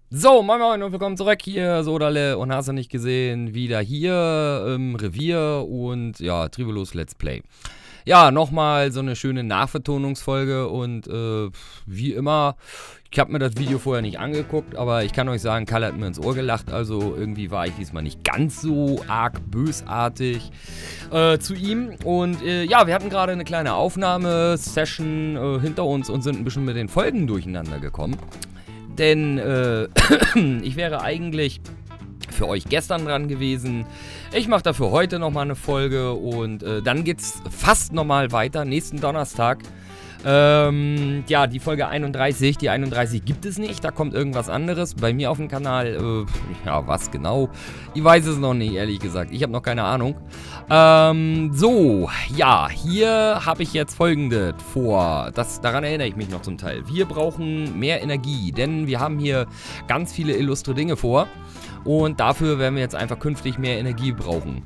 So, moin moin und willkommen zurück hier, Sodale und hast du nicht gesehen, wieder hier im Revier und ja, Trivolos Let's Play. Ja, nochmal so eine schöne Nachvertonungsfolge und wie immer, ich habe mir das Video vorher nicht angeguckt, aber ich kann euch sagen, Kalle hat mir ins Ohr gelacht, also irgendwie war ich diesmal nicht ganz so arg bösartig zu ihm. Und ja, wir hatten gerade eine kleine Aufnahmesession hinter uns und sind ein bisschen mit den Folgen durcheinander gekommen. Denn ich wäre eigentlich für euch gestern dran gewesen. Ich mache dafür heute nochmal eine Folge und dann geht's fast nochmal weiter, nächsten Donnerstag. Ja, die Folge 31, die 31 gibt es nicht, da kommt irgendwas anderes bei mir auf dem Kanal. Ja, was genau? Ich weiß es noch nicht, ehrlich gesagt. Ich habe noch keine Ahnung. So, ja, hier habe ich jetzt Folgendes vor. Daran erinnere ich mich noch zum Teil. Wir brauchen mehr Energie, denn wir haben hier ganz viele illustre Dinge vor. Und dafür werden wir jetzt einfach künftig mehr Energie brauchen.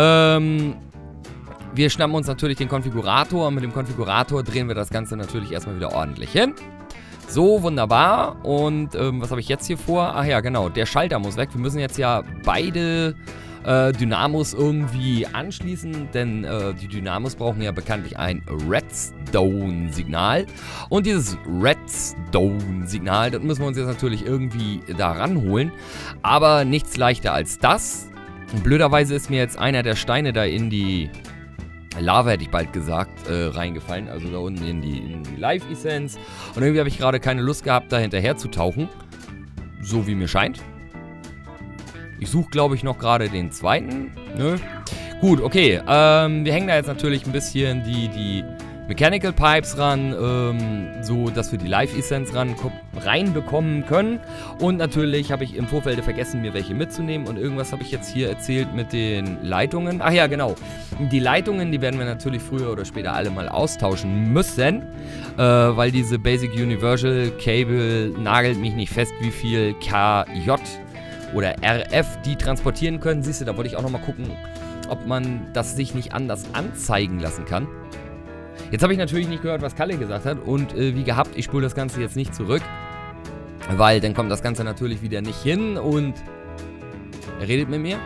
Wir schnappen uns natürlich den Konfigurator und mit dem Konfigurator drehen wir das Ganze natürlich erstmal wieder ordentlich hin. So, wunderbar. Und was habe ich jetzt hier vor? Ach ja, genau, der Schalter muss weg. Wir müssen jetzt ja beide Dynamos irgendwie anschließen, denn die Dynamos brauchen ja bekanntlich ein Redstone-Signal. Und dieses Redstone-Signal, das müssen wir uns jetzt natürlich irgendwie da ranholen. Aber nichts leichter als das. Blöderweise ist mir jetzt einer der Steine da in die Lava, hätte ich bald gesagt, reingefallen. Also da unten in die Life-Essenz. Und irgendwie habe ich gerade keine Lust gehabt, da hinterher zu tauchen. So wie mir scheint. Ich suche, glaube ich, noch gerade den zweiten. Nö. Gut, okay. Wir hängen da jetzt natürlich ein bisschen die Mechanical Pipes ran, so dass wir die Life-Essenz reinbekommen können. Und natürlich habe ich im Vorfeld vergessen, mir welche mitzunehmen. Und irgendwas habe ich jetzt hier erzählt mit den Leitungen. Ach ja, genau. Die Leitungen, die werden wir natürlich früher oder später alle mal austauschen müssen. Weil diese Basic Universal Cable nagelt mich nicht fest, wie viel KJ oder RF die transportieren können. Siehst du, da wollte ich auch nochmal gucken, ob man das sich nicht anders anzeigen lassen kann. Jetzt habe ich natürlich nicht gehört, was Kalle gesagt hat. Und wie gehabt, ich spule das Ganze jetzt nicht zurück. Weil dann kommt das Ganze natürlich wieder nicht hin. Und er redet mit mir.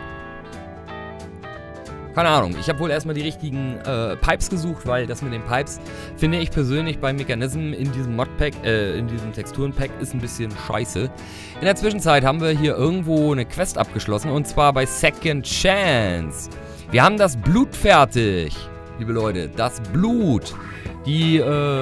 Keine Ahnung. Ich habe wohl erstmal die richtigen Pipes gesucht. Weil das mit den Pipes, finde ich persönlich bei Mechanism in diesem Modpack, in diesem Texturenpack, ist ein bisschen scheiße. In der Zwischenzeit haben wir hier irgendwo eine Quest abgeschlossen. Und zwar bei Second Chance. Wir haben das Blut fertig. Liebe Leute, das Blut, die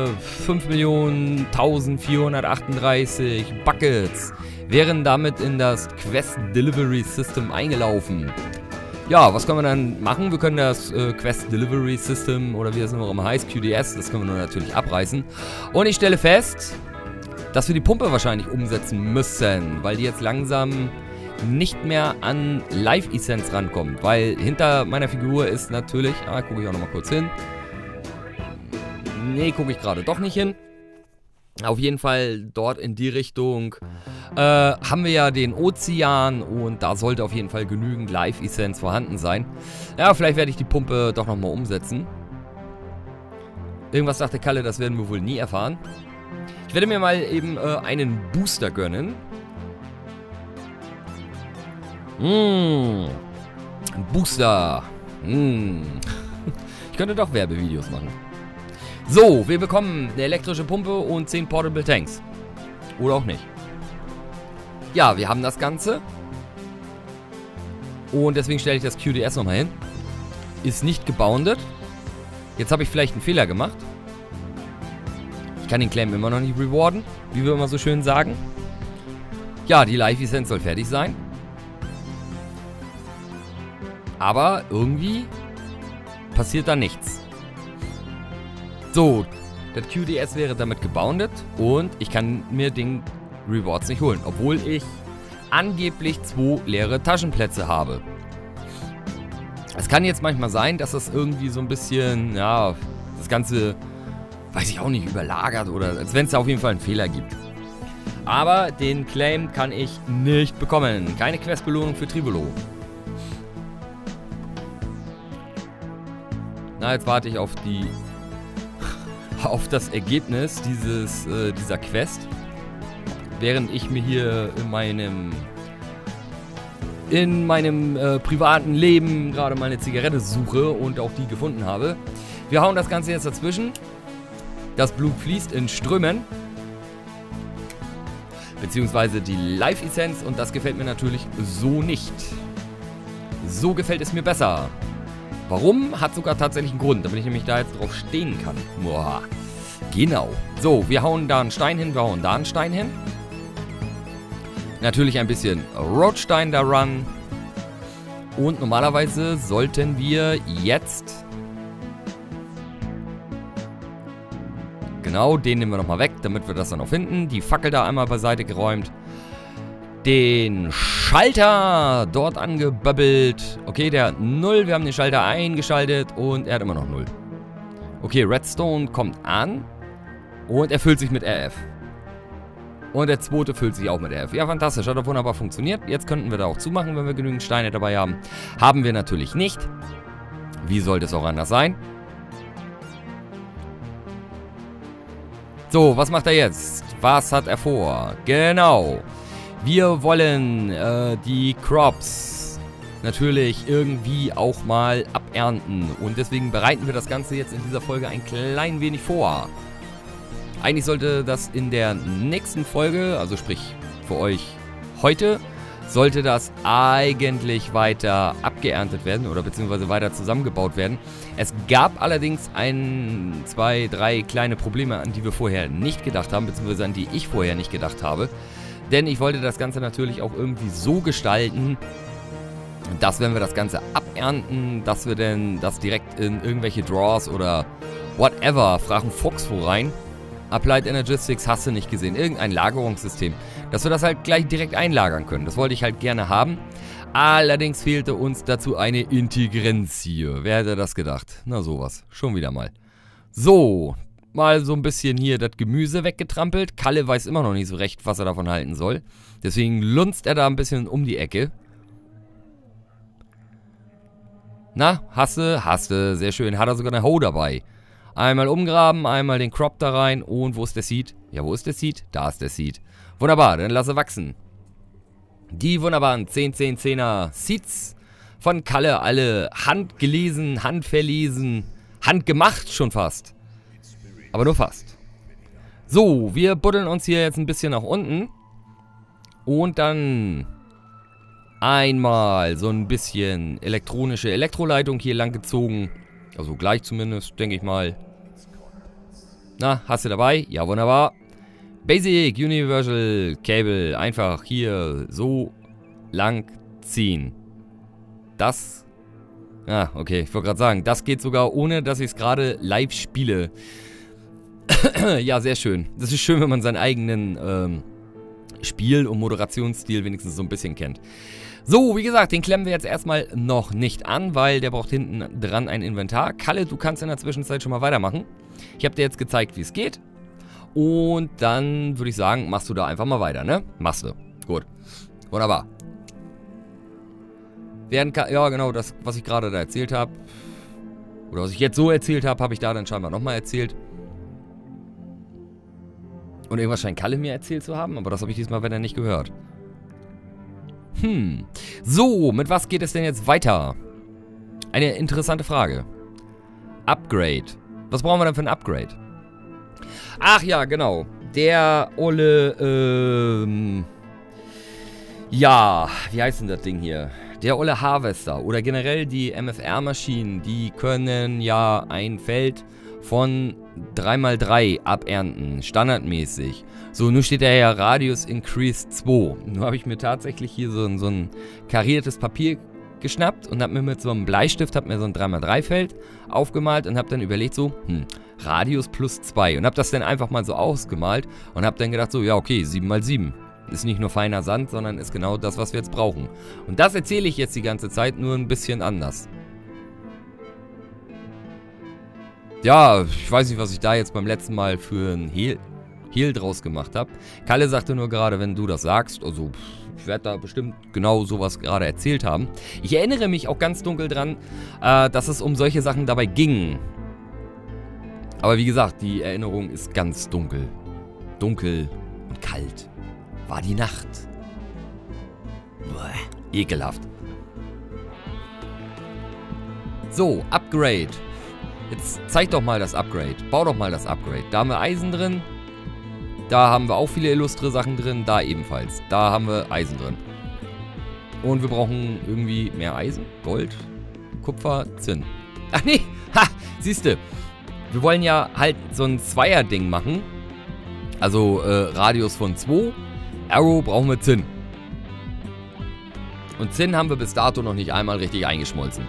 5.1438 Buckets wären damit in das Quest Delivery System eingelaufen. Ja, was können wir dann machen? Wir können das Quest Delivery System, oder wie das noch immer heißt, QDS, das können wir nur natürlich abreißen. Und ich stelle fest, dass wir die Pumpe wahrscheinlich umsetzen müssen, weil die jetzt langsam nicht mehr an Life-Essenz rankommt, weil hinter meiner Figur ist natürlich, gucke ich auch nochmal kurz hin, nee, gucke ich gerade doch nicht hin, auf jeden Fall dort in die Richtung haben wir ja den Ozean und da sollte auf jeden Fall genügend Life-Essenz vorhanden sein. Ja, vielleicht werde ich die Pumpe doch nochmal umsetzen. Irgendwas sagte Kalle, das werden wir wohl nie erfahren. Ich werde mir mal eben einen Booster gönnen. Booster. Ich könnte doch Werbevideos machen. So, wir bekommen eine elektrische Pumpe und 10 Portable Tanks. Oder auch nicht. Ja, wir haben das Ganze. Und deswegen stelle ich das QDS nochmal hin. Ist nicht geboundet. Jetzt habe ich vielleicht einen Fehler gemacht. Ich kann den Claim immer noch nicht rewarden, wie wir immer so schön sagen. Ja, die Life-Essenz soll fertig sein. Aber irgendwie passiert da nichts. So, das QDS wäre damit geboundet und ich kann mir den Rewards nicht holen, obwohl ich angeblich 2 leere Taschenplätze habe. Es kann jetzt manchmal sein, dass das irgendwie so ein bisschen, ja, das Ganze, weiß ich auch nicht, überlagert oder als wenn es da auf jeden Fall einen Fehler gibt. Aber den Claim kann ich nicht bekommen. Keine Questbelohnung für Trivolo. Na, jetzt warte ich auf das Ergebnis dieser Quest. während ich mir hier in meinem privaten Leben gerade mal eine Zigarette suche und auch die gefunden habe. Wir hauen das Ganze jetzt dazwischen. Das Blut fließt in Strömen. Beziehungsweise die Life-Essenz und das gefällt mir natürlich so nicht. So gefällt es mir besser. Warum? Hat sogar tatsächlich einen Grund, damit ich nämlich da jetzt drauf stehen kann. Boah. Genau. So, wir hauen da einen Stein hin, wir hauen da einen Stein hin. Natürlich ein bisschen Rotstein da ran. Und normalerweise sollten wir jetzt... Genau, den nehmen wir nochmal weg, damit wir das dann auch finden. Die Fackel da einmal beiseite geräumt. Den Schalter dort angeböbbelt. Okay, der hat 0. Wir haben den Schalter eingeschaltet und er hat immer noch 0. Okay, Redstone kommt an. Und er füllt sich mit RF. Und der zweite füllt sich auch mit RF. Ja, fantastisch. Hat doch wunderbar funktioniert. Jetzt könnten wir da auch zumachen, wenn wir genügend Steine dabei haben. Haben wir natürlich nicht. Wie sollte es auch anders sein? So, was macht er jetzt? Was hat er vor? Genau. Wir wollen die Crops natürlich irgendwie auch mal abernten. Und deswegen bereiten wir das Ganze jetzt in dieser Folge ein klein wenig vor. Eigentlich sollte das in der nächsten Folge, also sprich für euch heute, sollte das eigentlich weiter abgeerntet werden oder beziehungsweise weiter zusammengebaut werden. Es gab allerdings 1, 2, 3 kleine Probleme, an die wir vorher nicht gedacht haben, beziehungsweise an die ich vorher nicht gedacht habe. Denn ich wollte das Ganze natürlich auch irgendwie so gestalten, dass wenn wir das Ganze abernten, dass wir denn das direkt in irgendwelche Draws oder whatever, Fragen Fuchs wo rein, Applied Energistics hast du nicht gesehen, irgendein Lagerungssystem, dass wir das halt gleich direkt einlagern können. Das wollte ich halt gerne haben. Allerdings fehlte uns dazu eine Integrenz hier. Wer hätte das gedacht? Na sowas, schon wieder mal. So, mal so ein bisschen hier das Gemüse weggetrampelt. Kalle weiß immer noch nicht so recht, was er davon halten soll. Deswegen lunzt er da ein bisschen um die Ecke. Na, hast du, sehr schön. Hat er sogar eine Hoe dabei. Einmal umgraben, einmal den Crop da rein. Und wo ist der Seed? Ja, wo ist der Seed? Da ist der Seed. Wunderbar, dann lasse wachsen. Die wunderbaren 10-10-10er Seeds von Kalle. Alle handgelesen, handverlesen, handgemacht schon fast. Aber nur fast. So, wir buddeln uns hier jetzt ein bisschen nach unten. Und dann einmal so ein bisschen elektronische Elektroleitung hier lang gezogen. Also gleich zumindest, denke ich mal. Na, hast du dabei? Ja, wunderbar. Basic Universal Cable. Einfach hier so lang ziehen. Das... Ah, okay, ich wollte gerade sagen, das geht sogar ohne, dass ich es gerade live spiele. Ja, sehr schön. Das ist schön, wenn man seinen eigenen Spiel- und Moderationsstil wenigstens so ein bisschen kennt. So, wie gesagt, den klemmen wir jetzt erstmal noch nicht an, weil der braucht hinten dran ein Inventar. Kalle, du kannst in der Zwischenzeit schon mal weitermachen. Ich habe dir jetzt gezeigt, wie es geht. Und dann würde ich sagen, machst du da einfach mal weiter, ne? Machst du. Gut. Wunderbar. Ja, genau, das, was ich gerade da erzählt habe. Oder was ich jetzt so erzählt habe, habe ich da dann scheinbar nochmal erzählt. Und irgendwas scheint Kalle mir erzählt zu haben, aber das habe ich diesmal wieder nicht gehört. So, mit was geht es denn jetzt weiter? Eine interessante Frage. Upgrade. Was brauchen wir denn für ein Upgrade? Ach ja, genau. Der olle, ja, wie heißt denn das Ding hier? Der olle Harvester oder generell die MFR-Maschinen, die können ja ein Feld von 3×3 abernten, standardmäßig. So, nun steht da ja Radius Increase 2. Nun habe ich mir tatsächlich hier so ein kariertes Papier geschnappt und habe mir mit so einem Bleistift so ein 3×3 Feld aufgemalt und habe dann überlegt so, Radius plus 2 und habe das dann einfach mal so ausgemalt und habe dann gedacht so, ja okay, 7×7. Ist nicht nur feiner Sand, sondern ist genau das, was wir jetzt brauchen. Und das erzähle ich jetzt die ganze Zeit, nur ein bisschen anders. Ja, ich weiß nicht, was ich da jetzt beim letzten Mal für ein Hehl draus gemacht habe. Kalle sagte nur gerade, wenn du das sagst, also ich werde da bestimmt genau sowas gerade erzählt haben. Ich erinnere mich auch ganz dunkel dran, dass es um solche Sachen dabei ging. Aber wie gesagt, die Erinnerung ist ganz dunkel. Dunkel und kalt. war die Nacht. Boah, ekelhaft. So, Upgrade. Jetzt zeig doch mal das Upgrade. Bau doch mal das Upgrade. Da haben wir Eisen drin. Da haben wir auch viele illustre Sachen drin. Da ebenfalls. Da haben wir Eisen drin. Und wir brauchen irgendwie mehr Eisen. Gold, Kupfer, Zinn. Ach nee. Ha, siehste. Wir wollen ja halt so ein Zweier-Ding machen. Also Radius von 2. Arrow brauchen wir Zinn. Und Zinn haben wir bis dato noch nicht einmal richtig eingeschmolzen.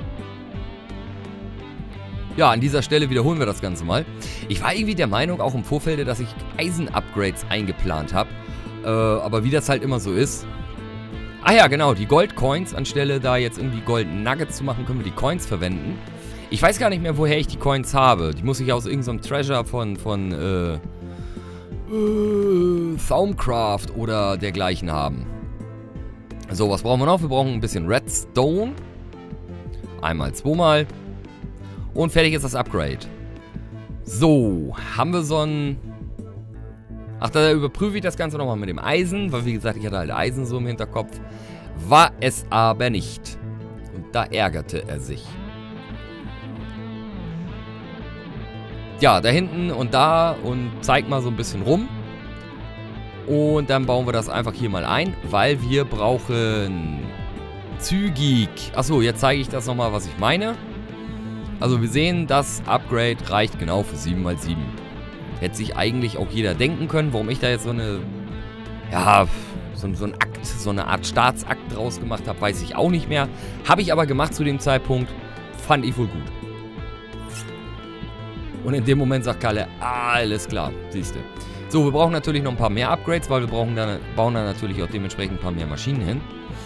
Ja, an dieser Stelle wiederholen wir das Ganze mal. Ich war irgendwie der Meinung, auch im Vorfeld, dass ich Eisen-Upgrades eingeplant habe. Aber wie das halt immer so ist. Ah ja, genau, die Gold-Coins, anstelle da jetzt irgendwie Gold-Nuggets zu machen, können wir die Coins verwenden. Ich weiß gar nicht mehr, woher ich die Coins habe. Die muss ich aus irgendeinem Treasure von Thaumcraft oder dergleichen haben. So, was brauchen wir noch? Wir brauchen ein bisschen Redstone. Einmal, zweimal. Und fertig ist das Upgrade. So, haben wir so ein... Ach, da überprüfe ich das Ganze nochmal mit dem Eisen, weil wie gesagt, ich hatte halt Eisen so im Hinterkopf. War es aber nicht. Und da ärgerte er sich. Ja, da hinten und da und zeig mal so ein bisschen rum. Und dann bauen wir das einfach hier mal ein, weil wir brauchen zügig. Achso, jetzt zeige ich das nochmal, was ich meine. Also wir sehen, das Upgrade reicht genau für 7×7. Hätte sich eigentlich auch jeder denken können, warum ich da jetzt so eine, ja, so ein Akt, so eine Art Staatsakt draus gemacht habe, weiß ich auch nicht mehr. Habe ich aber gemacht zu dem Zeitpunkt, fand ich wohl gut. Und in dem Moment sagt Kalle, alles klar, siehst du. So, wir brauchen natürlich noch ein paar mehr Upgrades, weil wir bauen dann natürlich auch dementsprechend ein paar mehr Maschinen hin.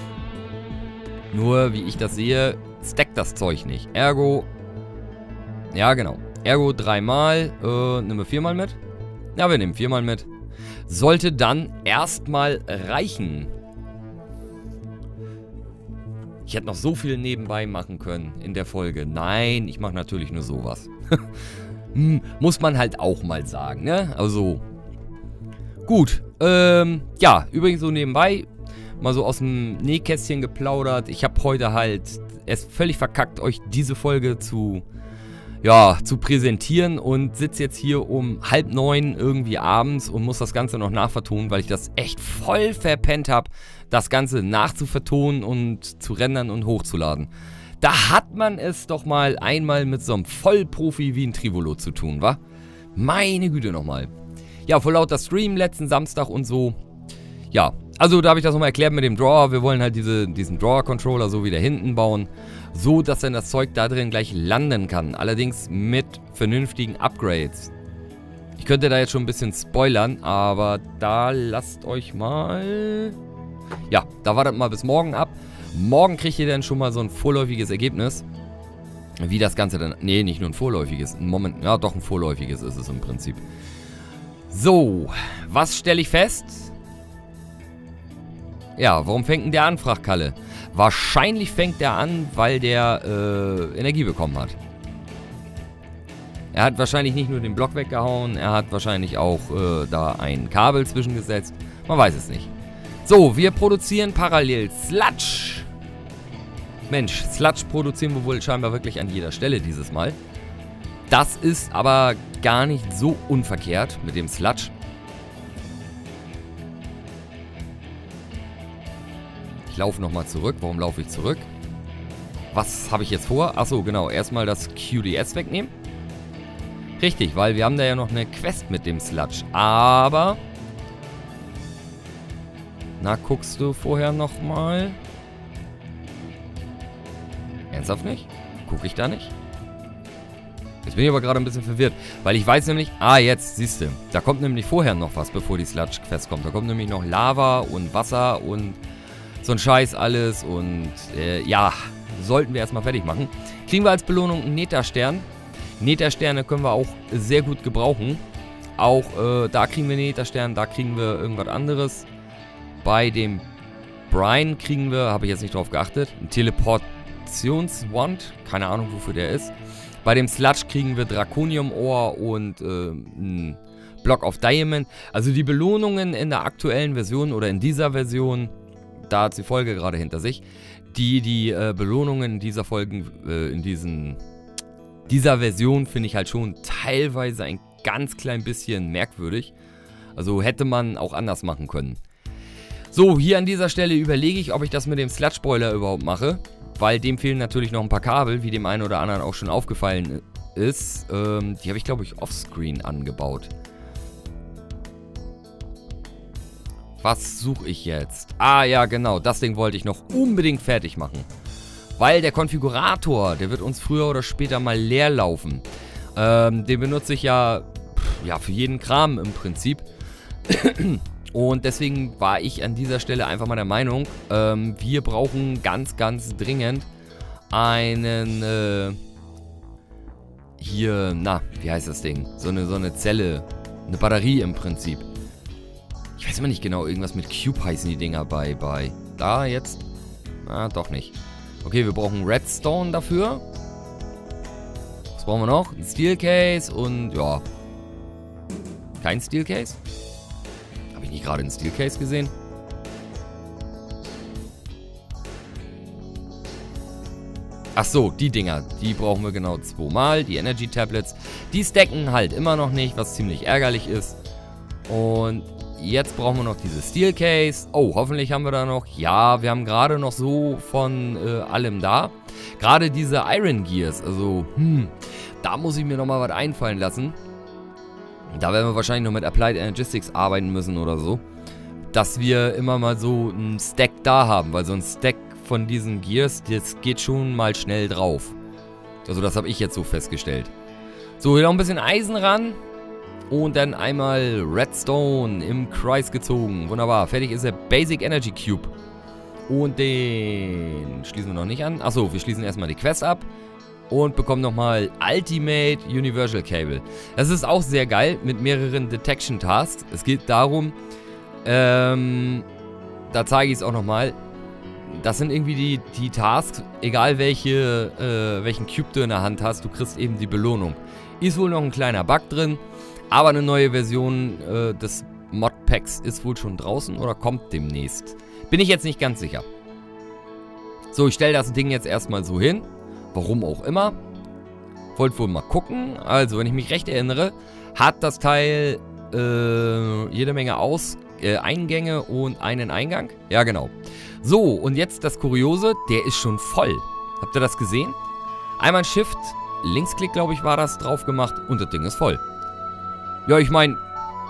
Nur, wie ich das sehe, stackt das Zeug nicht. Ergo, ja genau. Ergo 3-mal, nehmen wir 4-mal mit? Ja, wir nehmen 4-mal mit. Sollte dann erstmal reichen. Ich hätte noch so viel nebenbei machen können in der Folge. Nein, ich mache natürlich nur sowas. Muss man halt auch mal sagen, ne? Also, gut. Ja, übrigens so nebenbei, mal so aus dem Nähkästchen geplaudert. Ich habe heute halt es völlig verkackt, euch diese Folge zu präsentieren und sitze jetzt hier um 8:30 irgendwie abends und muss das Ganze noch nachvertonen, weil ich das echt voll verpennt habe, das Ganze nachzuvertonen und zu rendern und hochzuladen. Da hat man es doch mal einmal mit so einem Vollprofi wie ein Trivolo zu tun, wa? Meine Güte nochmal. Ja, vor lauter Stream letzten Samstag und so. Ja, also da habe ich das nochmal erklärt mit dem Drawer. Wir wollen halt diesen Drawer-Controller so wieder hinten bauen, so dass dann das Zeug da drin gleich landen kann. Allerdings mit vernünftigen Upgrades. Ich könnte da jetzt schon ein bisschen spoilern, aber da lasst euch mal... Ja, da wartet mal bis morgen ab. Morgen kriegt ihr dann schon mal so ein vorläufiges Ergebnis. Wie das Ganze dann... Nee, nicht nur ein vorläufiges. Ja, doch ein vorläufiges ist es im Prinzip. So, was stelle ich fest? Ja, warum fängt denn der an, fragt Kalle? Wahrscheinlich fängt der an, weil der Energie bekommen hat. Er hat wahrscheinlich nicht nur den Block weggehauen, er hat wahrscheinlich auch da ein Kabel zwischengesetzt. Man weiß es nicht. So, wir produzieren parallel Sludge. Mensch, Sludge produzieren wir wohl scheinbar wirklich an jeder Stelle dieses Mal. Das ist aber gar nicht so unverkehrt mit dem Sludge. Ich laufe nochmal zurück. Warum laufe ich zurück? Was habe ich jetzt vor? Achso, genau. Erstmal das QDS wegnehmen. Richtig, weil wir haben da ja noch eine Quest mit dem Sludge. Aber... Na, guckst du vorher nochmal? Ernsthaft nicht? Gucke ich da nicht? Jetzt bin ich aber gerade ein bisschen verwirrt, weil ich weiß nämlich... Ah, jetzt, siehst du. Da kommt nämlich vorher noch was, bevor die Sludge-Quest kommt. Da kommt nämlich noch Lava und Wasser und so ein Scheiß alles. Und ja, sollten wir erstmal fertig machen. Kriegen wir als Belohnung einen Netherstern. Nethersterne können wir auch sehr gut gebrauchen. Auch da kriegen wir Netherstern, da kriegen wir irgendwas anderes. Bei dem Brian kriegen wir, habe ich jetzt nicht drauf geachtet, einen Teleportationswand. Keine Ahnung, wofür der ist. Bei dem Sludge kriegen wir Draconium-Ohr und ein Block of Diamond. Also die Belohnungen in der aktuellen Version oder in dieser Version, da hat die Folge gerade hinter sich, die Belohnungen in dieser Folgen, dieser Version finde ich halt schon teilweise ein ganz klein bisschen merkwürdig. Also hätte man auch anders machen können. So, hier an dieser Stelle überlege ich, ob ich das mit dem Sludge-Boiler überhaupt mache. Weil dem fehlen natürlich noch ein paar Kabel, wie dem einen oder anderen auch schon aufgefallen ist. Die habe ich, glaube ich, offscreen angebaut. Was suche ich jetzt? Ah, ja, genau. Das Ding wollte ich noch unbedingt fertig machen. Weil der Konfigurator, der wird uns früher oder später mal leer laufen. Den benutze ich ja für jeden Kram im Prinzip. Und deswegen war ich an dieser Stelle einfach mal der Meinung, wir brauchen ganz, ganz dringend einen, wie heißt das Ding? So eine Zelle, eine Batterie im Prinzip. Ich weiß immer nicht genau, irgendwas mit Cube heißen die Dinger bei. Da jetzt? Ah, doch nicht. Okay, wir brauchen Redstone dafür. Was brauchen wir noch? Ein Steel Case und, ja. Kein Steel Case? Habe ich nicht gerade einen Steel Case gesehen? Ach so, die Dinger, die brauchen wir genau 2 Mal. Die Energy Tablets, die stacken halt immer noch nicht, was ziemlich ärgerlich ist. Und jetzt brauchen wir noch diese Steel Case. Oh, hoffentlich haben wir da noch... Ja, wir haben gerade noch so von allem da. Gerade diese Iron Gears, also, da muss ich mir nochmal was einfallen lassen. Da werden wir wahrscheinlich noch mit Applied Energistics arbeiten müssen oder so. Dass wir immer mal so einen Stack da haben, weil so ein Stack von diesen Gears, das geht schon mal schnell drauf. Also das habe ich jetzt so festgestellt. So, hier noch ein bisschen Eisen ran. Und dann einmal Redstone im Kreis gezogen. Wunderbar, fertig ist der Basic Energy Cube. Und den schließen wir noch nicht an. Achso, wir schließen erstmal die Quest ab. Und bekommen nochmal Ultimate Universal Cable. Das ist auch sehr geil mit mehreren Detection Tasks. Es geht darum, da zeige ich es auch nochmal. Das sind irgendwie die Tasks, egal welchen Cube du in der Hand hast, du kriegst eben die Belohnung. Ist wohl noch ein kleiner Bug drin, aber eine neue Version des Modpacks ist wohl schon draußen oder kommt demnächst. Bin ich jetzt nicht ganz sicher. So, ich stelle das Ding jetzt erstmal so hin. Warum auch immer. Wollt wohl mal gucken. Also, wenn ich mich recht erinnere, hat das Teil jede Menge Eingänge und einen Eingang. Ja, genau. So, und jetzt das Kuriose, der ist schon voll. Habt ihr das gesehen? Einmal Shift, Linksklick, glaube ich, war das, drauf gemacht und das Ding ist voll. Ja, ich meine,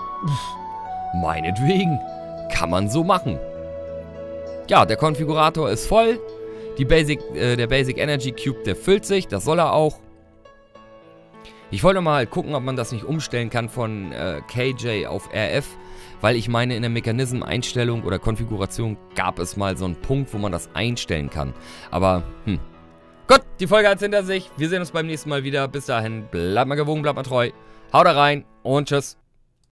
meinetwegen, kann man so machen. Ja, der Konfigurator ist voll. Der Basic Energy Cube, der füllt sich, das soll er auch. Ich wollte mal halt gucken, ob man das nicht umstellen kann von KJ auf RF, weil ich meine, in der Mechanism-Einstellung oder Konfiguration gab es mal so einen Punkt, wo man das einstellen kann. Aber, Gut, die Folge hat's hinter sich. Wir sehen uns beim nächsten Mal wieder. Bis dahin, bleibt mal gewogen, bleibt mal treu. Haut da rein und tschüss.